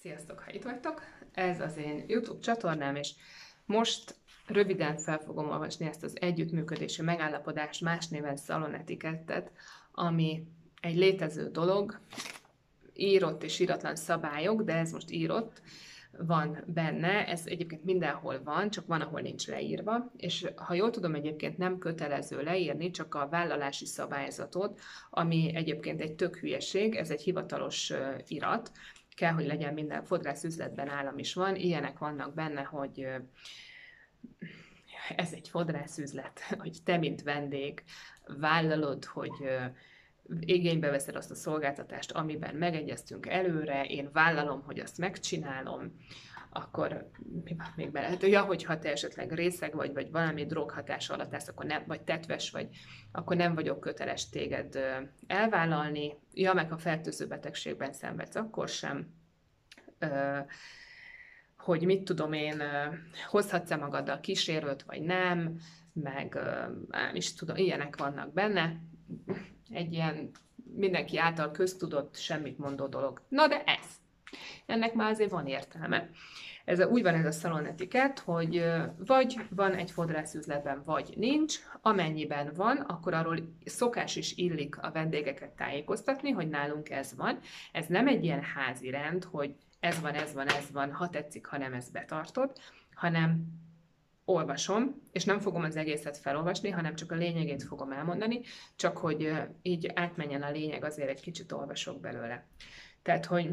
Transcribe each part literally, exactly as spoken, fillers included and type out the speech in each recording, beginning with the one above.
Sziasztok, ha itt vagytok! Ez az én YouTube csatornám, és most röviden fel fogom olvasni ezt az együttműködési megállapodást, más néven szalonetikettet, ami egy létező dolog, írott és íratlan szabályok, de ez most írott, van benne, ez egyébként mindenhol van, csak van, ahol nincs leírva, és ha jól tudom, egyébként nem kötelező leírni, csak a vállalási szabályzatot, ami egyébként egy tök hülyeség, ez egy hivatalos irat, kell, hogy legyen minden fodrászüzletben állam is van, ilyenek vannak benne, hogy ez egy fodrászüzlet, hogy te, mint vendég, vállalod, hogy igénybe veszed azt a szolgáltatást, amiben megegyeztünk előre, én vállalom, hogy azt megcsinálom, akkor mi van még bele? Ja, hogyha te esetleg részeg vagy, vagy valami droghatás alatt állsz, akkor nem, vagy tetves vagy, akkor nem vagyok köteles téged elvállalni. Ja, meg ha fertőző betegségben szenvedsz, akkor sem. Hogy mit tudom én, hozhatsz-e magaddal kísérőt, vagy nem, meg nem is tudom, ilyenek vannak benne. Egy ilyen mindenki által köztudott, semmit mondó dolog. Na de ez. Ennek már azért van értelme. Ez a, úgy van ez a szalonetikett, hogy vagy van egy fodrászüzletben, vagy nincs. Amennyiben van, akkor arról szokás is illik a vendégeket tájékoztatni, hogy nálunk ez van. Ez nem egy ilyen házi rend, hogy ez van, ez van, ez van, ha tetszik, ha nem, ezt betartod, hanem olvasom, és nem fogom az egészet felolvasni, hanem csak a lényegét fogom elmondani, csak hogy így átmenjen a lényeg, azért egy kicsit olvasok belőle. Tehát, hogy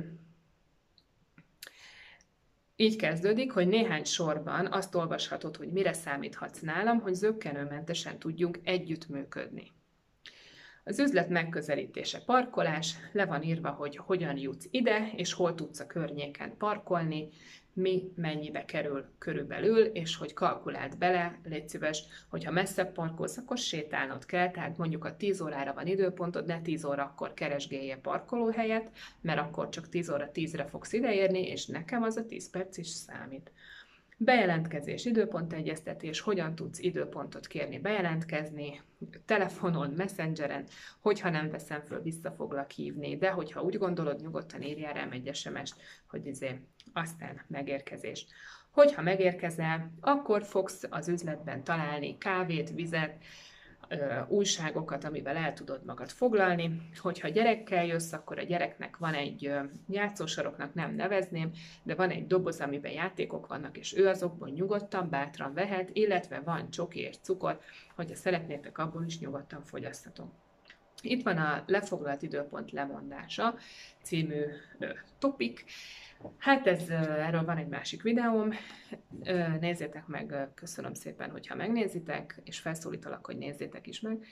így kezdődik, hogy néhány sorban azt olvashatod, hogy mire számíthatsz nálam, hogy zökkenőmentesen tudjunk együttműködni. Az üzlet megközelítése parkolás, le van írva, hogy hogyan jutsz ide, és hol tudsz a környéken parkolni, mi mennyibe kerül körülbelül, és hogy kalkuláld bele, légy szíves, hogyha messzebb parkolsz, akkor sétálnod kell, tehát mondjuk a tíz órára van időpontod, ne tíz órakor keresgélje parkolóhelyet, mert akkor csak tíz óra tízre fogsz ideérni, és nekem az a tíz perc is számít. Bejelentkezés, időpontegyeztetés, hogyan tudsz időpontot kérni, bejelentkezni, telefonon, messengeren, hogyha nem veszem föl, vissza foglak hívni, de hogyha úgy gondolod, nyugodtan írjál rám egy es em est, hogy izé, aztán megérkezés. Hogyha megérkezel, akkor fogsz az üzletben találni kávét, vizet, újságokat, amivel el tudod magad foglalni. Hogyha gyerekkel jössz, akkor a gyereknek van egy játszósaroknak nem nevezném, de van egy doboz, amiben játékok vannak, és ő azokból nyugodtan, bátran vehet, illetve van csoki és cukor, hogyha szeretnétek, abból is nyugodtan fogyasztatom. Itt van a lefoglalt időpont lemondása című topik. Hát ez, erről van egy másik videóm, nézzétek meg, köszönöm szépen, hogyha megnézitek, és felszólítalak, hogy nézzétek is meg.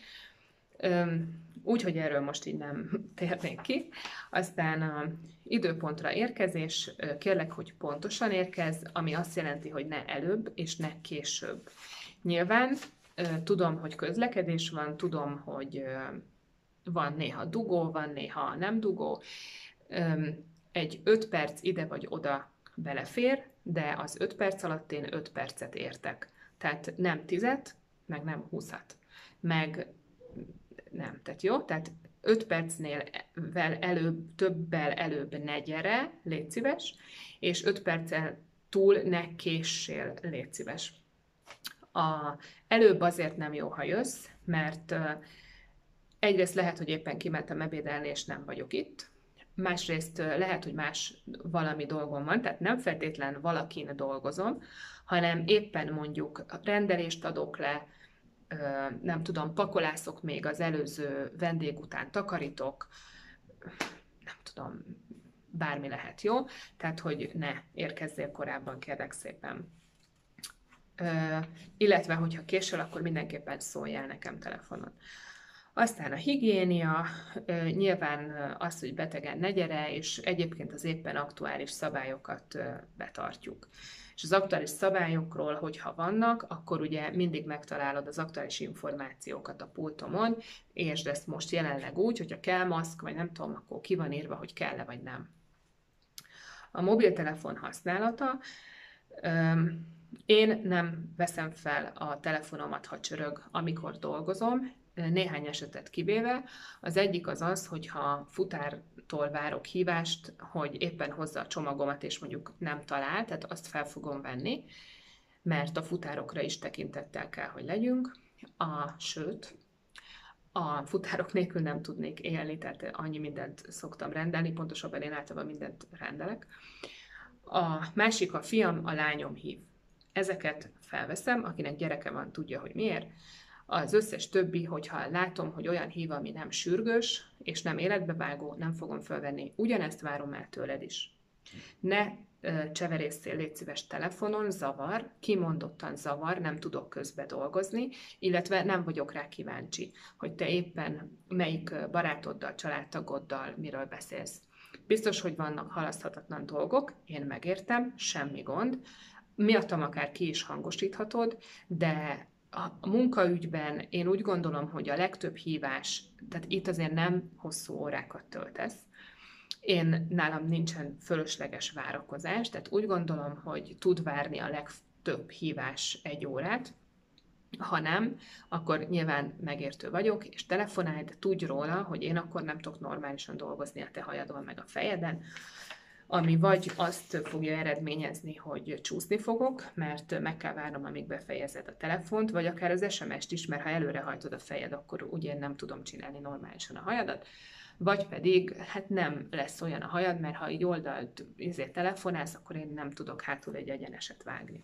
Úgyhogy erről most így nem térnék ki. Aztán a időpontra érkezés, kérlek, hogy pontosan érkezz, ami azt jelenti, hogy ne előbb és ne később. Nyilván tudom, hogy közlekedés van, tudom, hogy van néha dugó, van néha nem dugó, egy öt perc ide vagy oda belefér, de az öt perc alatt én öt percet értek. Tehát nem tízet, meg nem húszat. Meg nem, tehát jó? Tehát öt percnél előbb, többel előbb ne gyere, légy szíves, és öt perccel túl ne késsél, légy szíves. A, előbb azért nem jó, ha jössz, mert egyrészt lehet, hogy éppen kimentem ebédelni, és nem vagyok itt, másrészt lehet, hogy más valami dolgom van, tehát nem feltétlen valakin dolgozom, hanem éppen mondjuk rendelést adok le, nem tudom, pakolászok még az előző vendég után, takarítok, nem tudom, bármi lehet, jó? Tehát, hogy ne érkezzél korábban, kérlek szépen. Illetve, hogyha késel, akkor mindenképpen szóljál nekem telefonon. Aztán a higiénia, nyilván az, hogy betegen ne gyere, és egyébként az éppen aktuális szabályokat betartjuk. És az aktuális szabályokról, hogyha vannak, akkor ugye mindig megtalálod az aktuális információkat a pultomon, és ezt most jelenleg úgy, hogyha kell maszk, vagy nem tudom, akkor ki van írva, hogy kell-e, vagy nem. A mobiltelefon használata. Én nem veszem fel a telefonomat, ha csörög, amikor dolgozom. néhány esetet kivéve. Az egyik az az, hogyha futártól várok hívást, hogy éppen hozza a csomagomat, és mondjuk nem talál, tehát azt fel fogom venni, mert a futárokra is tekintettel kell, hogy legyünk. A, sőt, a futárok nélkül nem tudnék élni, tehát annyi mindent szoktam rendelni, pontosabban én általában mindent rendelek. A másik, a fiam, a lányom hív. Ezeket felveszem, akinek gyereke van, tudja, hogy miért. Az összes többi, hogyha látom, hogy olyan hív, ami nem sürgős, és nem életbevágó, nem fogom felvenni. Ugyanezt várom el tőled is. Ne cseverészél, légy szíves telefonon, zavar, kimondottan zavar, nem tudok közbe dolgozni, illetve nem vagyok rá kíváncsi, hogy te éppen melyik barátoddal, családtagoddal miről beszélsz. Biztos, hogy vannak halaszthatatlan dolgok, én megértem, semmi gond, miattam akár ki is hangosíthatod, de a munkaügyben én úgy gondolom, hogy a legtöbb hívás, tehát itt azért nem hosszú órákat töltesz. Én nálam nincsen fölösleges várakozás, tehát úgy gondolom, hogy tud várni a legtöbb hívás egy órát, ha nem, akkor nyilván megértő vagyok, és telefonálj, de tudj róla, hogy én akkor nem tudok normálisan dolgozni a te hajadon meg a fejeden, ami vagy azt fogja eredményezni, hogy csúszni fogok, mert meg kell várnom, amíg befejezed a telefont, vagy akár az es em est is, mert ha előrehajtod a fejed, akkor ugye nem tudom csinálni normálisan a hajadat, vagy pedig hát nem lesz olyan a hajad, mert ha így oldalt ezért telefonálsz, akkor én nem tudok hátul egy egyeneset vágni.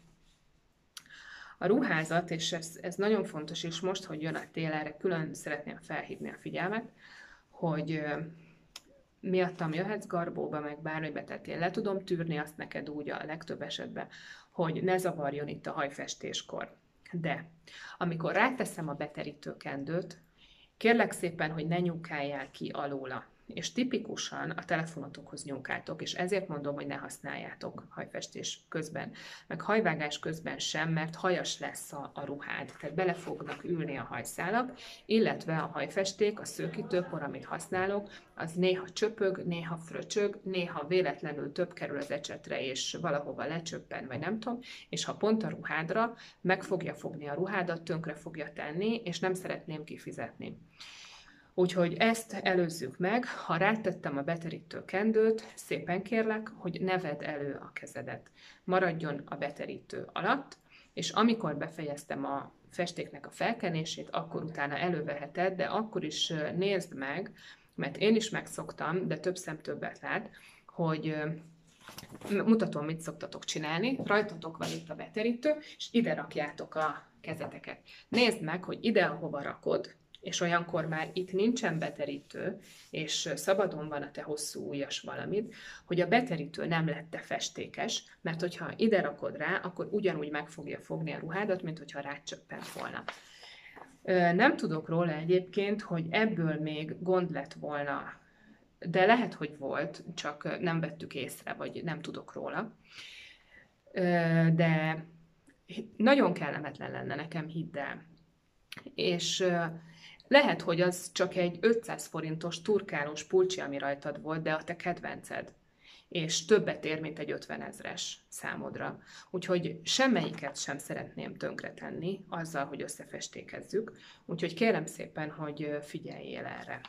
A ruházat, és ez, ez nagyon fontos, és most, hogy jön a tél, erre külön szeretném felhívni a figyelmet, hogy miattam jöhetsz garbóba, meg bármibe, tehát én le tudom tűrni azt neked úgy a legtöbb esetben, hogy ne zavarjon itt a hajfestéskor. De amikor ráteszem a beterítő kendőt, kérlek szépen, hogy ne nyúkáljál ki alóla. És tipikusan a telefonotokhoz nyúkáltok, és ezért mondom, hogy ne használjátok hajfestés közben, meg hajvágás közben sem, mert hajas lesz a, a ruhád, tehát bele fognak ülni a hajszálak, illetve a hajfesték, a szőkítőpor, amit használok, az néha csöpög, néha fröcsög, néha véletlenül több kerül az ecsetre, és valahova lecsöppen, vagy nem tudom, és ha pont a ruhádra, meg fogja fogni a ruhádat, tönkre fogja tenni, és nem szeretném kifizetni. Úgyhogy ezt előzzük meg, ha rátettem a beterítő kendőt, szépen kérlek, hogy ne vedd elő a kezedet. Maradjon a beterítő alatt, és amikor befejeztem a festéknek a felkenését, akkor utána előveheted, de akkor is nézd meg, mert én is megszoktam, de több szem többet lát, hogy mutatom, mit szoktatok csinálni, rajtatok van itt a beterítő, és ide rakjátok a kezeteket. Nézd meg, hogy ide, ahova rakod, és olyankor már itt nincsen beterítő, és szabadon van a te hosszú ujjas valamid, hogy a beterítő nem lett festékes, mert hogyha ide rakod rá, akkor ugyanúgy meg fogja fogni a ruhádat, mint hogyha rácsöppent volna. Nem tudok róla egyébként, hogy ebből még gond lett volna, de lehet, hogy volt, csak nem vettük észre, vagy nem tudok róla. De nagyon kellemetlen lenne nekem, hidd el. És lehet, hogy az csak egy ötszáz forintos turkálós pulcsi, ami rajtad volt, de a te kedvenced. És többet ér, mint egy ötvenezres számodra. Úgyhogy semmelyiket sem szeretném tönkretenni azzal, hogy összefestékezzük. Úgyhogy kérem szépen, hogy figyeljél erre.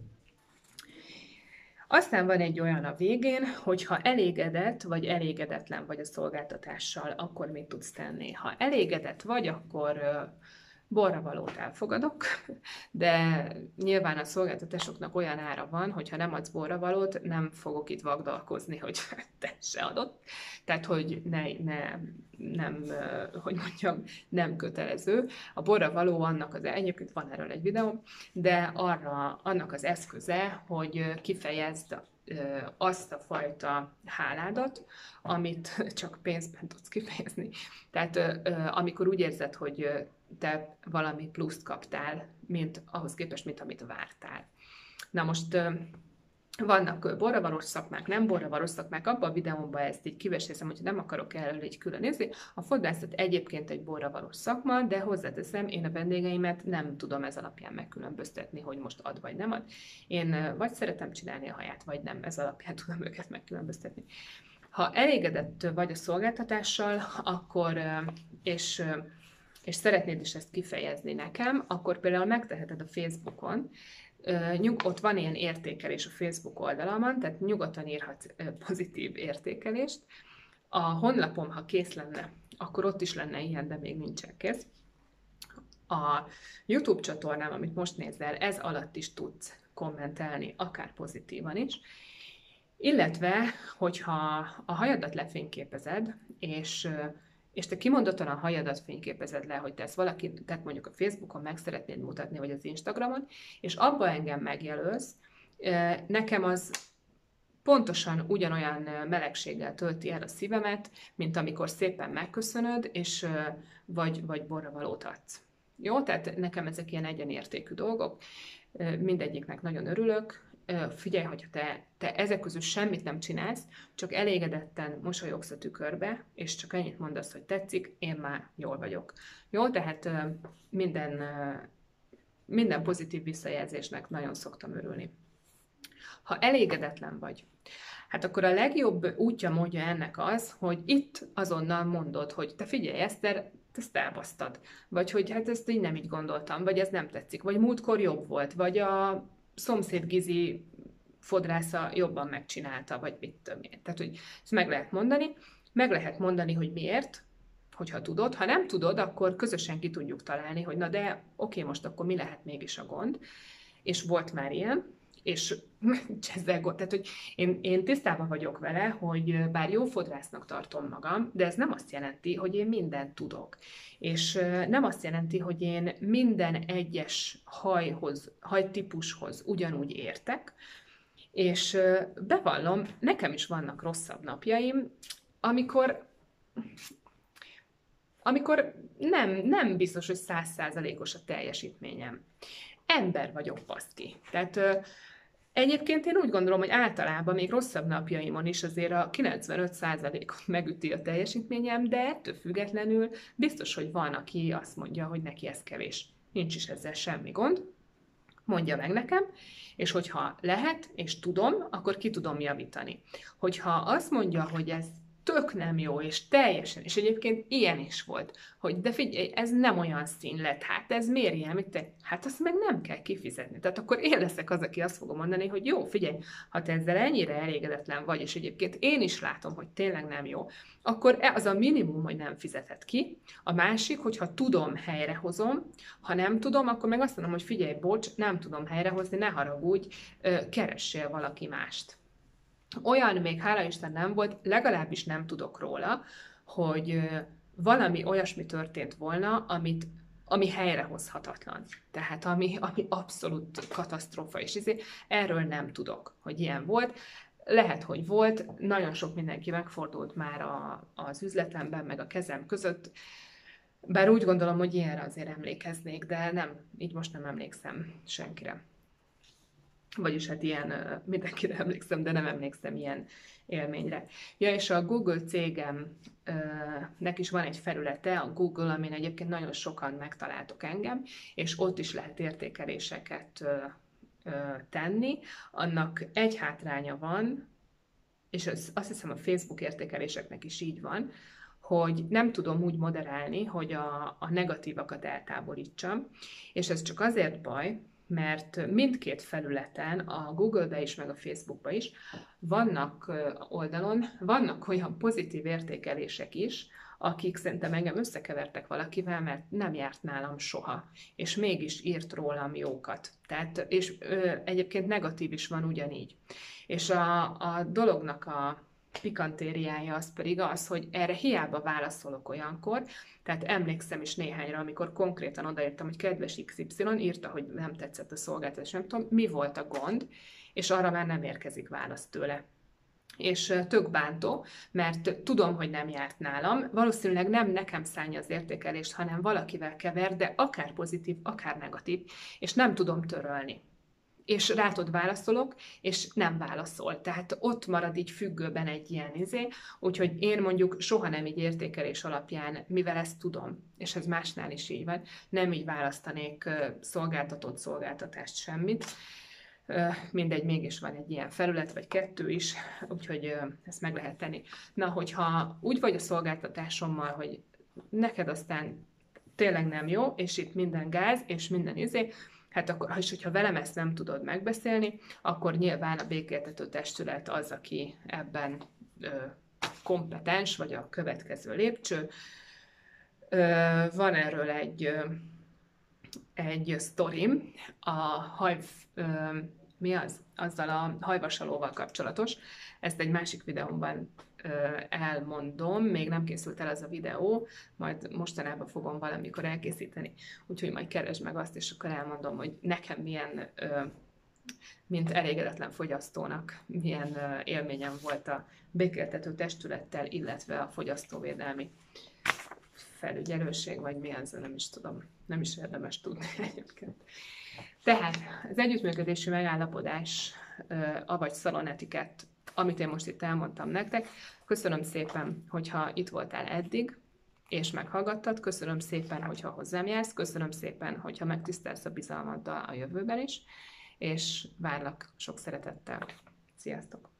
Aztán van egy olyan a végén, hogy ha elégedett vagy elégedetlen vagy a szolgáltatással, akkor mit tudsz tenni. Ha elégedett vagy, akkor borravalót elfogadok, de nyilván a szolgáltatásoknak olyan ára van, hogy ha nem adsz borravalót, nem fogok itt vagdalkozni, hogy te se adott. Tehát, hogy ne, ne, nem, hogy mondjam, nem kötelező. A borravaló annak az, egyébként van erről egy videó, de arra, annak az eszköze, hogy kifejezd azt a fajta háládat, amit csak pénzben tudsz kifejezni. Tehát amikor úgy érzed, hogy te valami pluszt kaptál, mint ahhoz képest, mint amit vártál. Na most vannak borravaros szakmák, nem borravaros szakmák, abban a videómban ezt így kivesézem, hogy nem akarok erről így külön nézni. A fodrászat egyébként egy borravaros szakma, de hozzáteszem, én a vendégeimet nem tudom ez alapján megkülönböztetni, hogy most ad vagy nem ad. Én vagy szeretem csinálni a haját, vagy nem, ez alapján tudom őket megkülönböztetni. Ha elégedett vagy a szolgáltatással, akkor, és és szeretnéd is ezt kifejezni nekem, akkor például megteheted a Facebookon, Nyug, ott van ilyen értékelés a Facebook oldalamon, tehát nyugodtan írhatsz pozitív értékelést. A honlapom, ha kész lenne, akkor ott is lenne ilyen, de még nincsen kész. A YouTube csatornám, amit most nézel, ez alatt is tudsz kommentelni, akár pozitívan is. Illetve, hogyha a hajadat lefényképezed, és, és te kimondottan a hajadat fényképezed le, hogy te ezt valaki, tehát mondjuk a Facebookon meg szeretnéd mutatni, vagy az Instagramon, és abba engem megjelölsz, nekem az pontosan ugyanolyan melegséggel tölti el a szívemet, mint amikor szépen megköszönöd, és vagy, vagy borravalót adsz. Jó, tehát nekem ezek ilyen egyenértékű dolgok, mindegyiknek nagyon örülök. Figyelj, hogyha te, te ezek közül semmit nem csinálsz, csak elégedetten mosolyogsz a tükörbe, és csak ennyit mondasz, hogy tetszik, én már jól vagyok. Jó, tehát minden, minden pozitív visszajelzésnek nagyon szoktam örülni. Ha elégedetlen vagy, hát akkor a legjobb útja, módja ennek az, hogy itt azonnal mondod, hogy te figyelj, Eszter, ezt elbasztad. Vagy hogy hát ezt így nem így gondoltam, vagy ez nem tetszik, vagy múltkor jobb volt, vagy a szomszéd Gizi fodrásza jobban megcsinálta, vagy mit tudom én. Tehát, hogy ezt meg lehet mondani, meg lehet mondani, hogy miért, hogyha tudod. Ha nem tudod, akkor közösen ki tudjuk találni, hogy na de oké, most akkor mi lehet mégis a gond. És volt már ilyen, és ezzel gond, tehát, hogy én, én tisztában vagyok vele, hogy bár jó fodrásznak tartom magam, de ez nem azt jelenti, hogy én mindent tudok. És nem azt jelenti, hogy én minden egyes hajhoz, hajtípushoz ugyanúgy értek, és bevallom, nekem is vannak rosszabb napjaim, amikor, amikor nem, nem biztos, hogy száz százalékos a teljesítményem. Ember vagyok, baszki. Tehát egyébként én úgy gondolom, hogy általában még rosszabb napjaimon is azért a kilencvenöt százalékot megüti a teljesítményem, de ettől függetlenül biztos, hogy van, aki azt mondja, hogy neki ez kevés. Nincs is ezzel semmi gond. Mondja meg nekem, és hogyha lehet, és tudom, akkor ki tudom javítani. Hogyha azt mondja, hogy ez tök nem jó, és teljesen, és egyébként ilyen is volt, hogy de figyelj, ez nem olyan szín lett, hát ez miért ilyen, mit te? Hát azt meg nem kell kifizetni. Tehát akkor én leszek az, aki azt fogom mondani, hogy jó, figyelj, ha te ezzel ennyire elégedetlen vagy, és egyébként én is látom, hogy tényleg nem jó, akkor az a minimum, hogy nem fizethet ki. A másik, hogyha tudom, helyrehozom, ha nem tudom, akkor meg azt mondom, hogy figyelj, bocs, nem tudom helyrehozni, ne haragudj, keressél valaki mást. Olyan még, hála Isten nem volt, legalábbis nem tudok róla, hogy valami olyasmi történt volna, amit, ami helyrehozhatatlan. Tehát ami, ami abszolút katasztrófa, és ezért erről nem tudok, hogy ilyen volt. Lehet, hogy volt, nagyon sok mindenki megfordult már a, az üzletemben, meg a kezem között, bár úgy gondolom, hogy ilyenre azért emlékeznék, de nem, így most nem emlékszem senkire. Vagyis hát ilyen, mindenkire emlékszem, de nem emlékszem ilyen élményre. Ja, és a Google cégemnek is van egy felülete, a Google, amin egyébként nagyon sokan megtaláltok engem, és ott is lehet értékeléseket tenni. Annak egy hátránya van, és az, azt hiszem a Facebook értékeléseknek is így van, hogy nem tudom úgy moderálni, hogy a, a negatívakat eltávolítsam, és ez csak azért baj, mert mindkét felületen, a Google-be is, meg a Facebookba is vannak oldalon, vannak olyan pozitív értékelések is, akik szerintem engem összekevertek valakivel, mert nem járt nálam soha, és mégis írt rólam jókat. Tehát, és ö, egyébként negatív is van ugyanígy. És a, a dolognak a pikantériája az pedig az, hogy erre hiába válaszolok olyankor, tehát emlékszem is néhányra, amikor konkrétan odaírtam, hogy kedves iksz ipszilon, írta, hogy nem tetszett a szolgáltatás, nem tudom, mi volt a gond, és arra már nem érkezik válasz tőle. És tök bántó, mert tudom, hogy nem járt nálam, valószínűleg nem nekem szánja az értékelést, hanem valakivel kever, de akár pozitív, akár negatív, és nem tudom törölni. És rátod válaszolok, és nem válaszol. Tehát ott marad így függőben egy ilyen izé, úgyhogy én mondjuk soha nem így értékelés alapján, mivel ezt tudom, és ez másnál is így van, nem így választanék szolgáltatott szolgáltatást, semmit. Mindegy, mégis van egy ilyen felület, vagy kettő is, úgyhogy ezt meg lehet tenni. Na, hogyha úgy vagy a szolgáltatásommal, hogy neked aztán tényleg nem jó, és itt minden gáz, és minden izé, hát akkor, és hogyha velem ezt nem tudod megbeszélni, akkor nyilván a békéltető testület az, aki ebben ö, kompetens, vagy a következő lépcső. Ö, van erről egy, ö, egy sztorim, a haj, ö, mi az? Azzal a hajvasalóval kapcsolatos. Ezt egy másik videómban ö, elmondom, még nem készült el az a videó, majd mostanában fogom valamikor elkészíteni, úgyhogy majd keresd meg azt, és akkor elmondom, hogy nekem milyen, ö, mint elégedetlen fogyasztónak, milyen ö, élményem volt a békéltető testülettel, illetve a fogyasztóvédelmi felügyelőség, vagy mi az, nem is tudom, nem is érdemes tudni egyébként. Tehát az együttműködési megállapodás, avagy szalonetiket, amit én most itt elmondtam nektek. Köszönöm szépen, hogyha itt voltál eddig, és meghallgattad. Köszönöm szépen, hogyha hozzám jársz. Köszönöm szépen, hogyha megtisztelsz a bizalmaddal a jövőben is, és várlak sok szeretettel. Sziasztok!